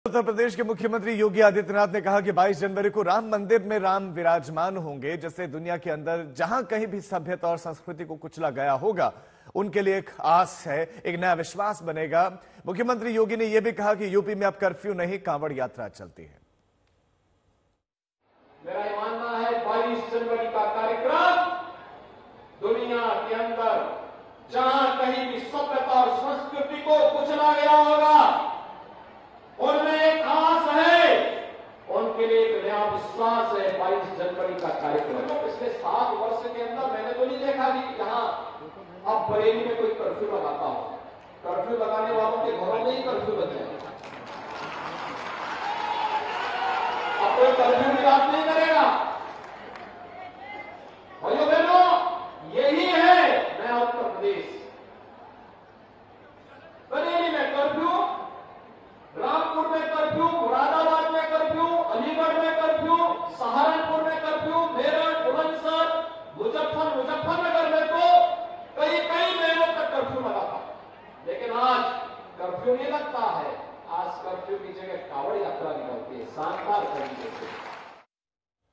उत्तर प्रदेश के मुख्यमंत्री योगी आदित्यनाथ ने कहा कि 22 जनवरी को राम मंदिर में राम विराजमान होंगे, जिससे दुनिया के अंदर जहां कहीं भी सभ्यता और संस्कृति को कुचला गया होगा उनके लिए एक आस है, एक नया विश्वास बनेगा। मुख्यमंत्री योगी ने यह भी कहा कि यूपी में अब कर्फ्यू नहीं, कांवड़ यात्रा चलती है। मेरा ये मानना है 22 जनवरी का कार्यक्रम दुनिया के अंदर जहां कहीं भी सभ्यता और संस्कृति को कुचला गया होगा उनमें एक आस है, उनके लिए एक नया विश्वास है। 22 जनवरी का कार्यक्रम पिछले 7 वर्ष के अंदर मैंने तो नहीं देखा कि जहां अब बरेली में कोई कर्फ्यू लगाता हो। कर्फ्यू लगाने वालों के घरों में ही कर्फ्यू लग जाए। अब कोई कर्फ्यू की बात नहीं करेगा। भाइयों बहनों, यही है नया उत्तर प्रदेश। बरेली में कर्फ्यू, रामपुर में कर्फ्यू, मुरादाबाद में कर्फ्यू, अलीगढ़ में कर्फ्यू, सहारनपुर में कर्फ्यू, मेरठ, बुलंदशहर, मुजफ्फरनगर में तो कई महीनों तक कर्फ्यू लगा था। लेकिन आज कर्फ्यू नहीं लगता है। आज कर्फ्यू की जगह कांवड़ यात्रा निकलती है शानदार तरीके से।